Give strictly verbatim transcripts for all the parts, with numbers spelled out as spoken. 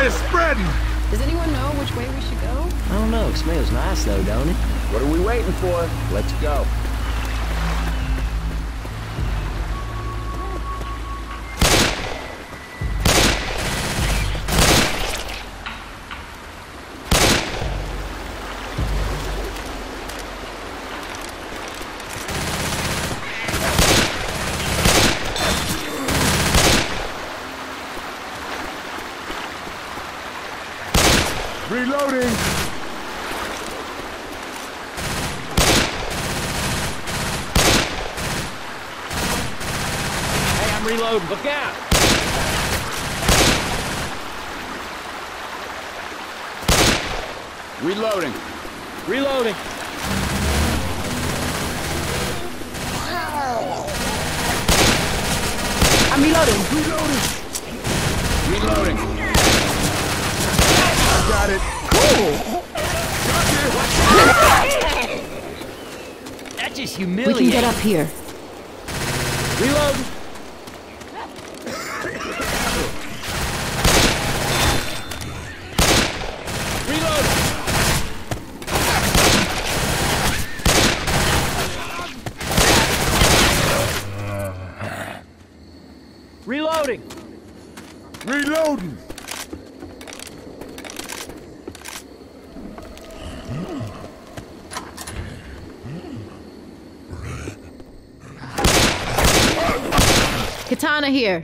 is spreading! Does anyone know which way we should go? I don't know. It smells nice, though, don't it? What are we waiting for? Let's go. Reloading! Hey, I'm reloading. Look out! Reloading. Reloading. I'm reloading. Reloading! Reloading. Got it! Cool! That's just We humiliating. can get up here. Reloading. Reloading. Reloading. Reloading! Katana here.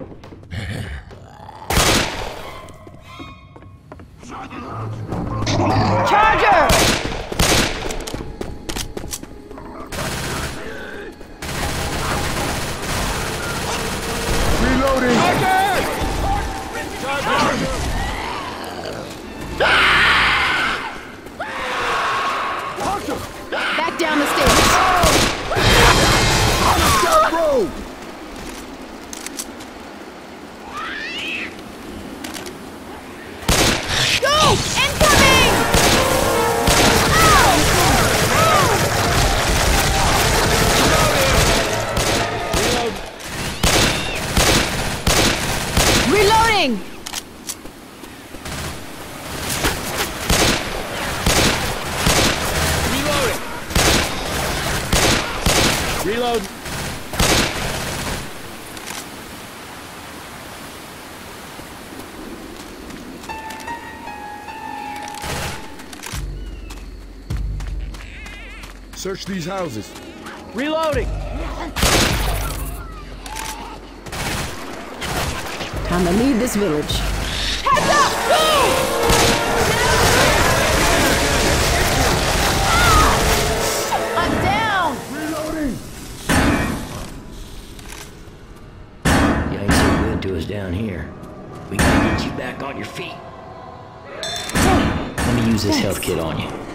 Charger! Reloading! Back down the stairs. Stop, bro! Go! Incoming! Reloading! Reloading. Reload. Search these houses. Reloading. Time to leave this village. Heads up! I'm down! Reloading! You ain't so good to us down here. We gotta get you back on your feet. Let me use this health kit on you.